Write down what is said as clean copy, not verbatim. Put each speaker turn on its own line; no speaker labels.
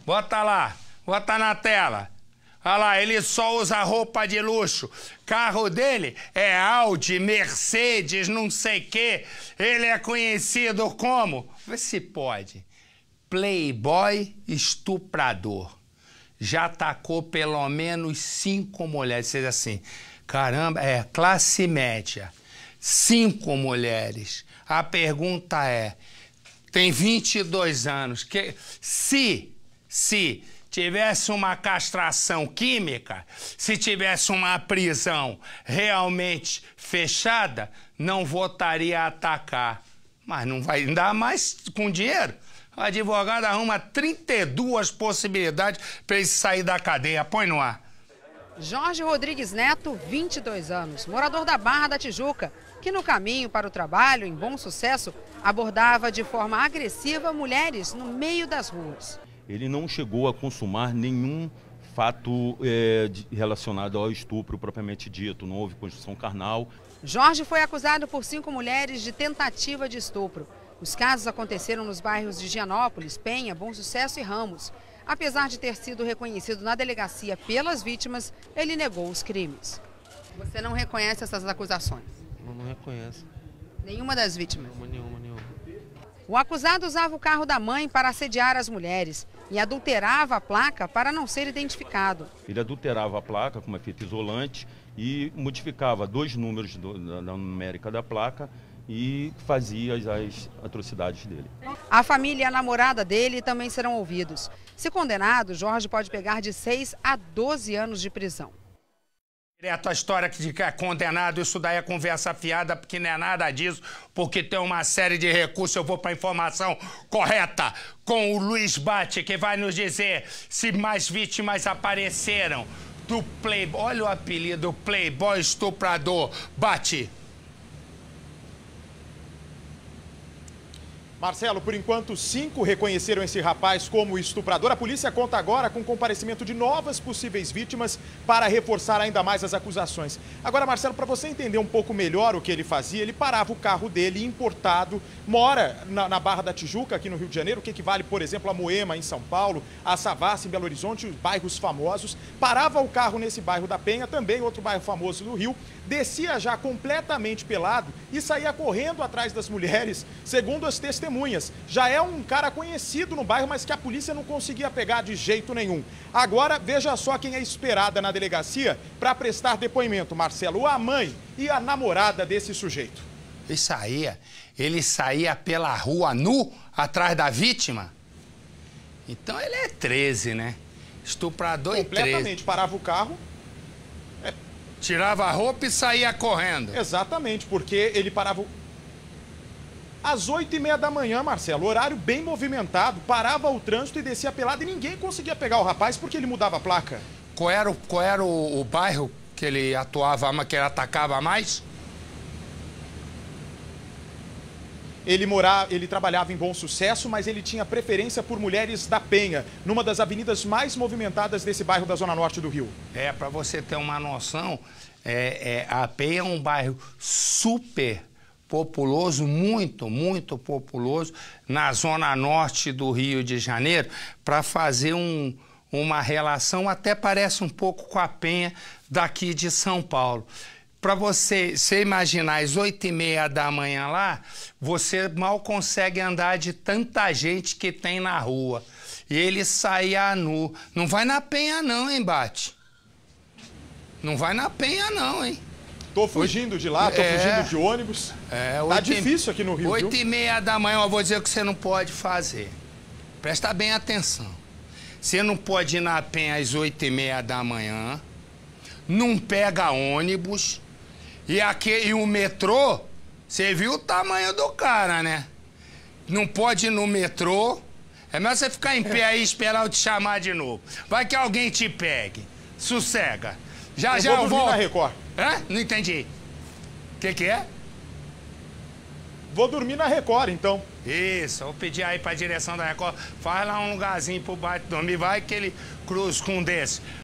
Bota lá, bota na tela. Olha lá, ele só usa roupa de luxo. Carro dele é Audi, Mercedes, não sei o quê. Ele é conhecido como... Vê se pode. Playboy estuprador. Já atacou pelo menos 5 mulheres. Seja assim, caramba, classe média. 5 mulheres. A pergunta é, tem 22 anos. Se tivesse uma castração química, se tivesse uma prisão realmente fechada, não votaria a atacar. Mas não vai dar mais com dinheiro. O advogado arruma 32 possibilidades para ele sair da cadeia. Põe no ar.
Jorge Rodrigues Neto, 22 anos, morador da Barra da Tijuca, que no caminho para o trabalho, em Bom Sucesso, abordava de forma agressiva mulheres no meio das ruas.
Ele não chegou a consumar nenhum fato relacionado ao estupro propriamente dito, não houve conjunção carnal.
Jorge foi acusado por 5 mulheres de tentativa de estupro. Os casos aconteceram nos bairros de Gianópolis, Penha, Bom Sucesso e Ramos. Apesar de ter sido reconhecido na delegacia pelas vítimas, ele negou os crimes. Você não reconhece essas acusações?
Não reconheço.
Nenhuma das vítimas?
Nenhuma.
O acusado usava o carro da mãe para assediar as mulheres e adulterava a placa para não ser identificado.
Ele adulterava a placa com uma fita isolante e modificava 2 números da numérica da placa e fazia as atrocidades dele.
A família e a namorada dele também serão ouvidos. Se condenado, Jorge pode pegar de 6 a 12 anos de prisão.
Direto a história de que é condenado, isso daí é conversa fiada, porque não é nada disso, porque tem uma série de recursos. Eu vou para a informação correta com o Luiz Bate, que vai nos dizer se mais vítimas apareceram do Playboy. Olha o apelido, Playboy estuprador. Bate.
Marcelo, por enquanto, 5 reconheceram esse rapaz como estuprador. A polícia conta agora com o comparecimento de novas possíveis vítimas para reforçar ainda mais as acusações. Agora, Marcelo, para você entender um pouco melhor o que ele fazia, ele parava o carro dele importado, mora na Barra da Tijuca, aqui no Rio de Janeiro, que equivale, por exemplo, a Moema, em São Paulo, a Savassi, em Belo Horizonte, os bairros famosos. Parava o carro nesse bairro da Penha, também outro bairro famoso do Rio, descia já completamente pelado e saía correndo atrás das mulheres, segundo as testemunhas. Já é um cara conhecido no bairro, mas que a polícia não conseguia pegar de jeito nenhum. Agora, veja só quem é esperada na delegacia para prestar depoimento, Marcelo. A mãe e a namorada desse sujeito.
Ele saía pela rua nu, atrás da vítima? Então ele é 13, né? Estuprador e 13.
Completamente, parava o carro...
Tirava a roupa e saía correndo.
Exatamente, porque ele parava às 8h30 da manhã, Marcelo, horário bem movimentado, parava o trânsito e descia pelado e ninguém conseguia pegar o rapaz porque ele mudava a placa.
Qual era o bairro que ele atuava, que ele atacava mais?
Ele trabalhava em Bom Sucesso, mas ele tinha preferência por mulheres da Penha, numa das avenidas mais movimentadas desse bairro da Zona Norte do Rio.
Para você ter uma noção, a Penha é um bairro super populoso, muito populoso, na Zona Norte do Rio de Janeiro, para fazer uma relação, até parece um pouco com a Penha daqui de São Paulo. Para você imaginar, às 8h30 da manhã lá, você mal consegue andar de tanta gente que tem na rua. E ele saía nu. Não vai na Penha não, hein, Bate? Não vai na Penha não, hein?
Tô fugindo de lá, tô fugindo de ônibus. Tá difícil aqui no Rio,
8h30 da manhã, eu vou dizer o que você não pode fazer. Presta bem atenção. Você não pode ir na Penha às 8h30 da manhã, não pega ônibus... E o metrô, você viu o tamanho do cara, né? Não pode ir no metrô. É melhor você ficar em pé aí e esperar eu te chamar de novo. Vai que alguém te pegue. Sossega.
Eu vou dormir na Record.
Não entendi. O que é?
Vou dormir na Record, então.
Isso, vou pedir aí pra direção da Record. Faz lá um lugarzinho pro Bate dormir. Vai que ele cruza com um desse.